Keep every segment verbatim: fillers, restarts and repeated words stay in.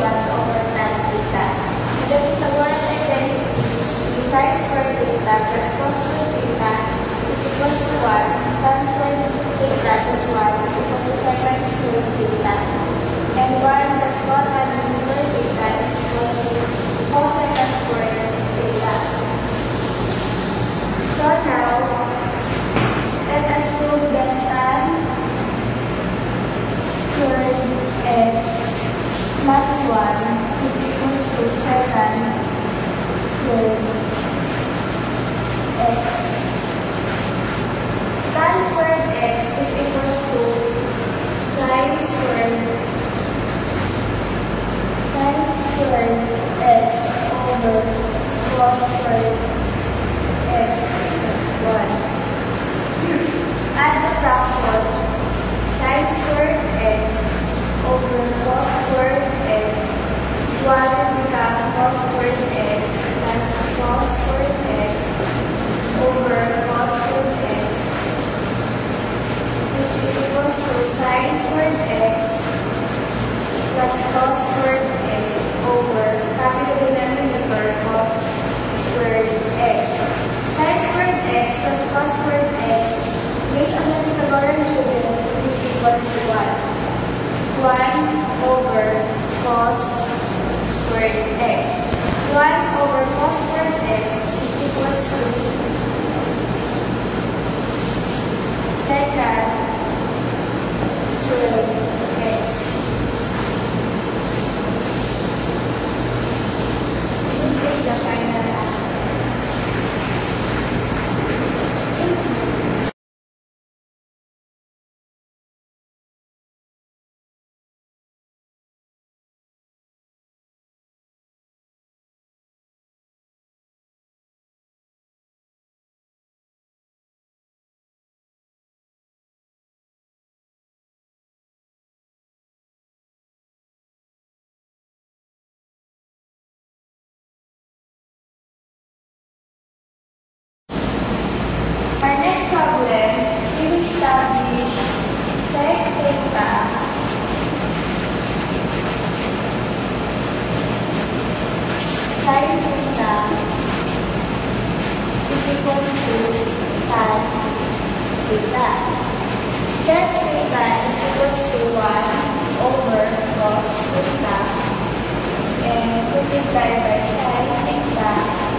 one over tan theta. And the Pythagorean identities besides square theta plus cos square theta is equals to one, tan square theta plus one is equals to secant square theta. And one plus cotangent square theta is equals to cosecant square theta. So now, let us prove that tan squared x plus one is equals to secant squared x. Tan squared x is equals to sine squared sine squared x over cos squared x plus one. Add the fraction sine squared x over cos squared x. one will become cos squared x plus cos squared x over cos squared x, which is equals to sine squared x plus cos squared x over capital denominator cos squared x. Sine squared x plus cos squared x based on the Pythagorean theorem is equals to one. one over cos squared x. one over cos squared x is equals to secant squared x. This is the final answer. Our next problem, we will establish sec theta sin theta is equals to tan theta. Sec theta is equals to one over cos theta and multiplied by sin theta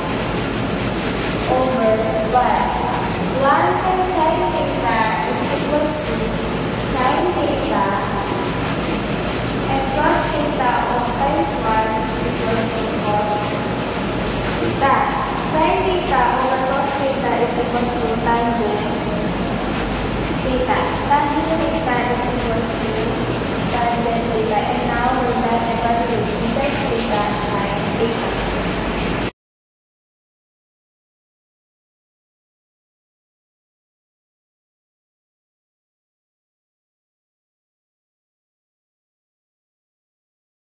over one. one times sin theta is equals to sin theta and cos theta of times one is equals to cos theta. Sin theta over cos theta is equals to tangent theta. Tangent theta is equals to tangent theta. And now we're going to evaluate sec theta sin theta.